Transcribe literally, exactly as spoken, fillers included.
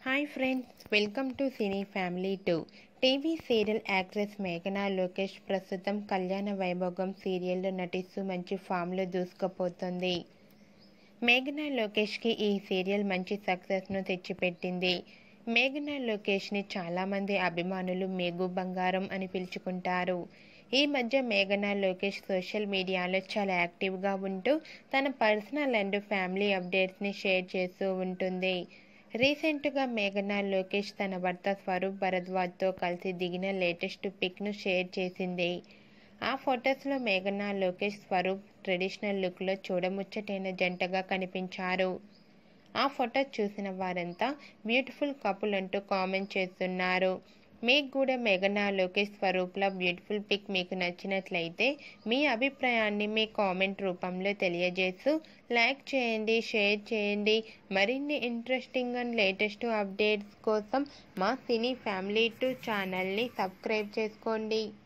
Hi friends, welcome to cine family two. TV serial actress మేఘనా లోకేష్ ప్రస్తుతం కళ్యాణ వైభోగం సీరియల్లో నటిస్తూ మంచి ఫామ్లో దూసుకుపోతుంది. మేఘనా లోకేష్కి ఈ సీరియల్ మంచి సక్సెస్ను తెచ్చిపెట్టింది. మేఘనా లోకేష్ని చాలామంది అభిమానులు మేఘు బంగారం అని పిలుచుకుంటారు. ఈ మధ్య మేఘనా లోకేష్ సోషల్ మీడియాలో చాలా యాక్టివ్గా ఉంటూ తన పర్సనల్ అండ్ ఫ్యామిలీ అప్డేట్స్ని షేర్ చేస్తూ ఉంటుంది. రీసెంట్గా మేఘనా లోకేష్ తన భర్త స్వరూప్ భరద్వాజ్తో కలిసి దిగిన లేటెస్ట్ పిక్ను షేర్ చేసింది. ఆ ఫొటోస్లో మేఘనా లోకేష్, స్వరూప్ ట్రెడిషనల్ లుక్లో చూడముచ్చటైన జంటగా కనిపించారు. ఆ ఫొటో చూసిన వారంతా బ్యూటిఫుల్ కపుల్ అంటూ కామెంట్ చేస్తున్నారు. మీకు కూడా మేఘనా లోకేష్, స్వరూప్ల బ్యూటిఫుల్ పిక్ మీకు నచ్చినట్లయితే మీ అభిప్రాయాన్ని మీ కామెంట్ రూపంలో తెలియజేస్తూ లైక్ చేయండి, షేర్ చేయండి. మరిన్ని ఇంట్రెస్టింగ్ అండ్ లేటెస్ట్ అప్డేట్స్ కోసం మా సినీ ఫ్యామిలీ టూ ఛానల్ని సబ్స్క్రైబ్ చేసుకోండి.